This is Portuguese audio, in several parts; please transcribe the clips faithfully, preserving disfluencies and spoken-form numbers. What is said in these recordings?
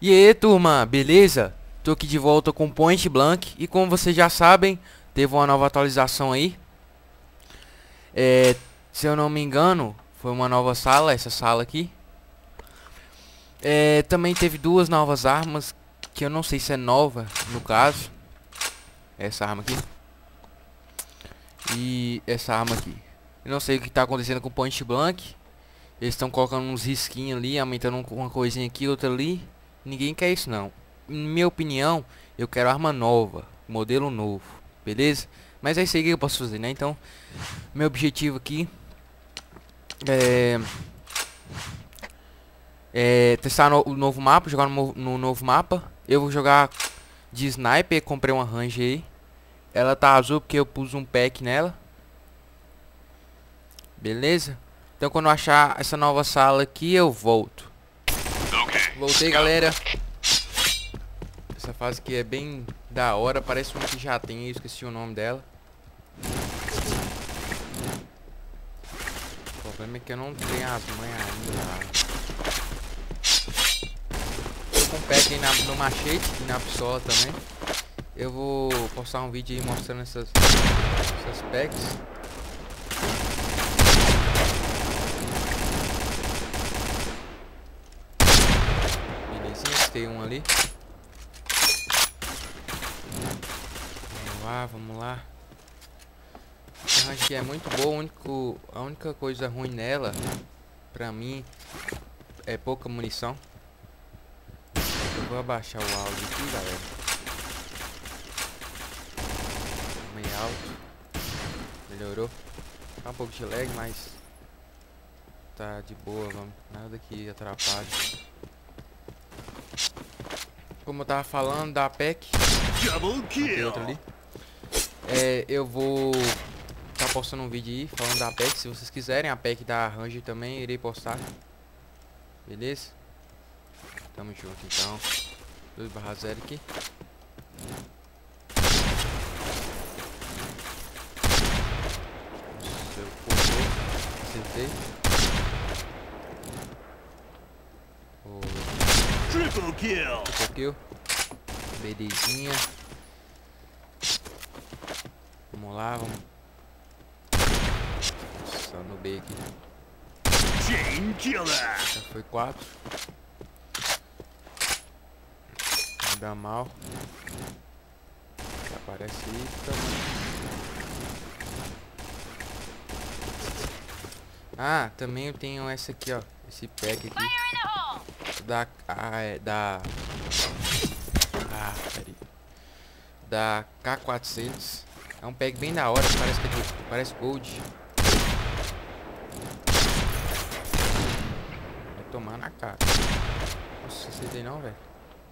E aí, turma, beleza? Tô aqui de volta com Point Blank. E como vocês já sabem, teve uma nova atualização aí. É, se eu não me engano, foi uma nova sala, essa sala aqui. É, também teve duas novas armas, que eu não sei se é nova, no caso. Essa arma aqui. E essa arma aqui. Eu não sei o que tá acontecendo com o Point Blank. Eles estão colocando uns risquinhos ali, aumentando uma coisinha aqui, outra ali. Ninguém quer isso não. Em minha opinião, eu quero arma nova, modelo novo, beleza? Mas é isso aí que eu posso fazer, né? Então, meu objetivo aqui é, é testar no, o novo mapa, jogar no, no novo mapa. Eu vou jogar de sniper, comprei uma Ranger aí. Ela tá azul porque eu pus um pack nela. Beleza? Então quando eu achar essa nova sala aqui, eu volto. Voltei, galera. Essa fase aqui é bem da hora. Parece uma que já tem, eu esqueci o nome dela. O problema é que eu não tenho as manhas ainda. Tô com um pack aí na, no machete e na pistola também. Eu vou postar um vídeo aí mostrando essas, essas packs. Belezinha, tem um ali. Vamos lá, vamos lá. Essa range aqui é muito boa. O único, a única coisa ruim nela, pra mim, é pouca munição. Eu vou abaixar o áudio aqui, galera. Meio alto. Melhorou. Tá um pouco de lag, mas tá de boa, vamos. Nada que atrapalhe. Como eu tava falando da pack, tem outra ali. É, eu vou tá postando um vídeo aí falando da pack. Se vocês quiserem, a pack da Ranger também irei postar. Beleza? Tamo junto então. dois barra zero aqui. Seu corpo. Acertei. Oh. Triple kill. Triple kill. Belezinha. Vamos lá, vamos. Só no B aqui. Chain killer. Já foi quatro. Não dá mal. Já aparece aí também. Ah, também eu tenho essa aqui, ó. Esse pack aqui. Da. Ah, é da. Ah, peraí. Da K quatrocentos. É um pack bem da hora, parece que é de, parece gold. Vai tomar na cara. Nossa, acertei não, velho.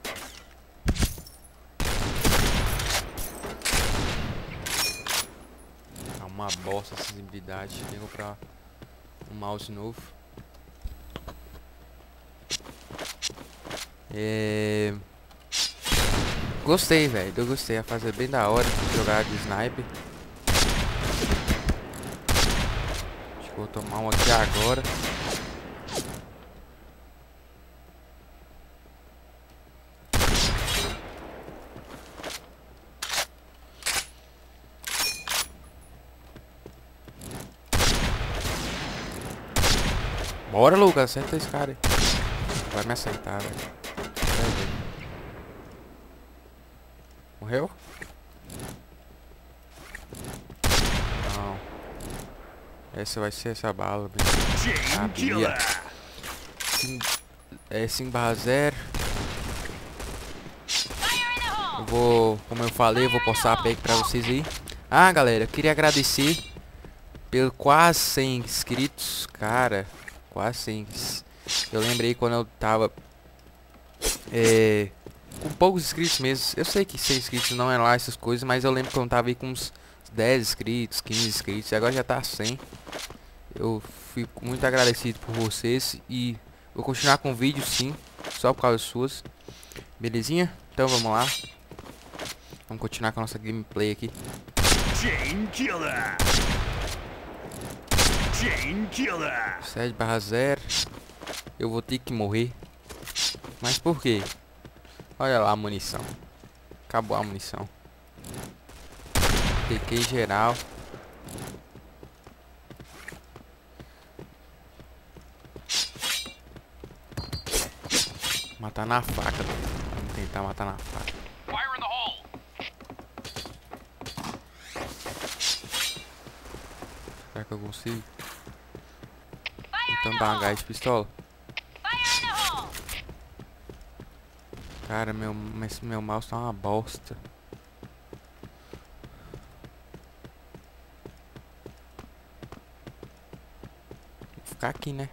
Tá uma bosta essa sensibilidade. Tem que comprar um mouse novo. É... Gostei, velho. Eu gostei. A fase é bem da hora de jogar de sniper. Acho que vou tomar um aqui agora. Bora, Lucas. Acerta esse cara aí. Vai me acertar, velho. Morreu? Não. Essa vai ser essa bala, velho. Sabia. É cinco barra zero. Eu vou, como eu falei, eu vou postar a pack pra vocês aí. Ah, galera, eu queria agradecer pelo quase cem inscritos. Cara, quase cem. Eu lembrei quando eu tava é, com poucos inscritos mesmo. Eu sei que cem inscritos não é lá essas coisas, mas eu lembro quando eu tava aí com uns dez inscritos, quinze inscritos, e agora já tá cem. Eu fico muito agradecido por vocês e vou continuar com o vídeo sim, só por causa das suas. Belezinha? Então vamos lá. Vamos continuar com a nossa gameplay aqui. Chain killer. Chain killer. sete barra zero. Eu vou ter que morrer. Mas por quê? Olha lá a munição. Acabou a munição. Peguei geral. Matar na faca. Vamos tentar matar na faca. Fire in the hole. Será que eu consigo? Tentando dar uma gás de pistola. Cara, meu, esse meu mouse tá uma bosta. Vou ficar aqui, né?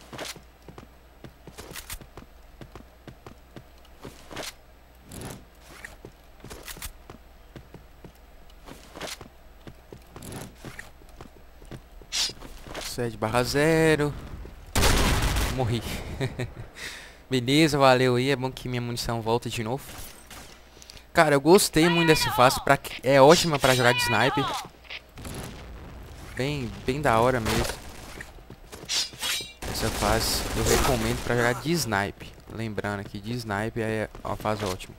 sete barra zero. Morri. Beleza, valeu aí. É bom que minha munição volta de novo. Cara, eu gostei muito dessa fase. Pra... É ótima pra jogar de sniper. Bem, bem da hora mesmo. Essa fase eu recomendo pra jogar de sniper. Lembrando aqui, de sniper é uma fase ótima.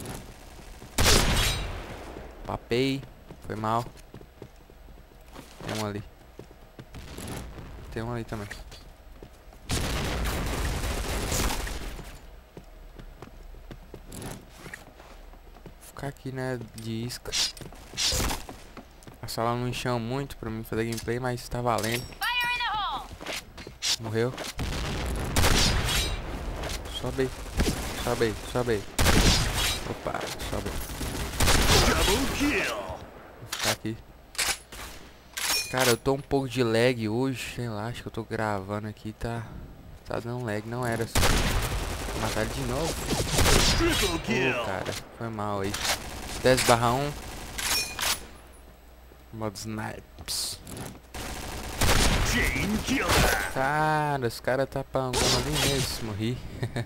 Papei. Foi mal. Tem um ali. Tem um ali também. Ficar aqui, né, de isca. A sala não encheu muito pra mim fazer gameplay, mas tá valendo. Morreu. Sobe aí. Sobe aí, sobe aí. Opa, sobe aí. Double kill. Vou ficar aqui. Cara, eu tô um pouco de lag hoje. Sei lá, acho que eu tô gravando aqui, tá... Tá dando lag, não era assim. Vou matar ele de novo. Triple kill. Oh, cara, foi mal aí. dez barra um. Modo snipes. Chain killer. Cara, os caras tá pangando ali mesmo. Morri.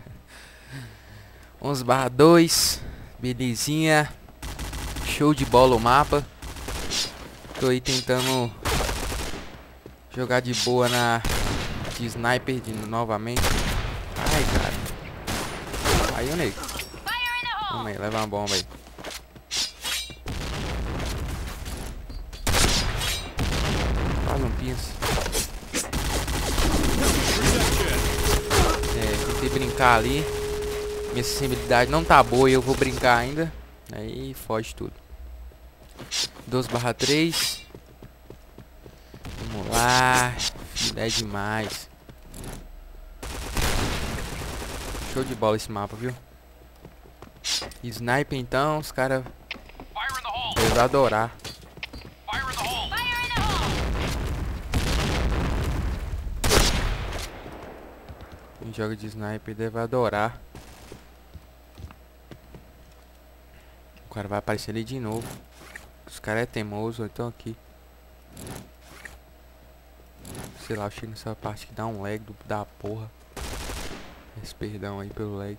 onze barra dois. Belezinha. Show de bola o mapa. Tô aí tentando jogar de boa na de sniper de novamente. Ai, cara. Aí, o nego. Vamos aí, leva uma bomba aí. Faz um pinça. É, tentei brincar ali. Minha sensibilidade não tá boa e eu vou brincar ainda. Aí foge tudo. doze barra três. Vamos lá. Filé demais. Show de bola esse mapa, viu? Sniper então, os caras devem adorar. Quem joga de sniper deve adorar. O cara vai aparecer ali de novo. Os caras é teimoso, então aqui. Sei lá, eu chego nessa parte que dá um lag do, da porra. Peço perdão aí pelo lag.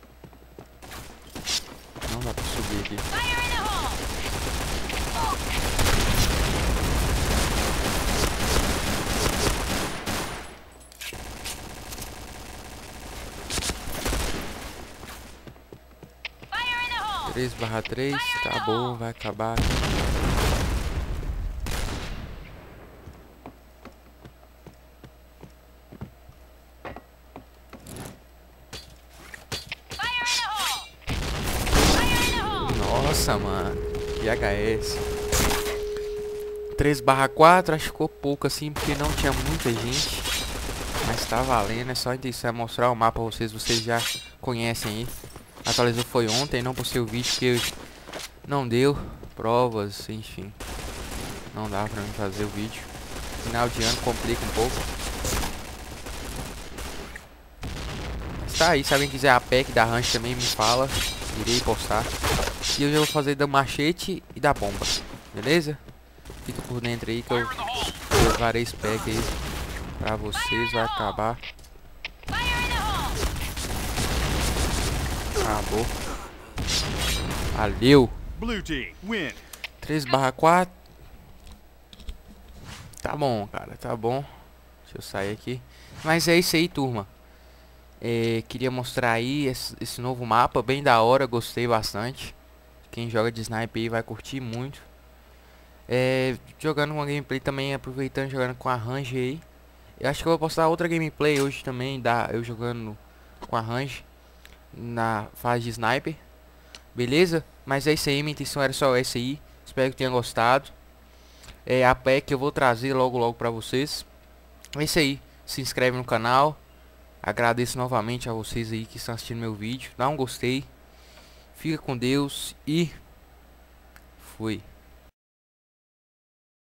Não dá pra subir aqui. três barra três, tá bom, vai acabar. Nossa, mano, que H S. três barra quatro, acho que ficou pouco assim, porque não tinha muita gente. Mas tá valendo, é só a intenção é mostrar o mapa pra vocês, vocês já conhecem aí. Atualizou foi ontem, não postei o vídeo porque não deu provas, enfim. Não dá pra mim fazer o vídeo. Final de ano complica um pouco. Mas tá aí, se alguém quiser a pack da ranch também me fala. Irei postar. E eu já vou fazer da machete e da bomba. Beleza? Fica por dentro aí que eu levarei esse pack aí pra vocês, vai acabar. Acabou. Valeu. Blue team win. três barra quatro. Tá bom, cara. Tá bom. Deixa eu sair aqui. Mas é isso aí, turma. É, queria mostrar aí esse, esse novo mapa, bem da hora, gostei bastante. Quem joga de sniper aí vai curtir muito. É, jogando uma gameplay também, aproveitando, jogando com a Range aí. Eu acho que eu vou postar outra gameplay hoje também, da, eu jogando com a Range na fase de sniper. Beleza? Mas é isso aí, minha intenção era só essa aí. Espero que tenham gostado. É a pack que eu vou trazer logo logo pra vocês. É isso aí. Se inscreve no canal. Agradeço novamente a vocês aí que estão assistindo meu vídeo. Dá um gostei. Fica com Deus e fui.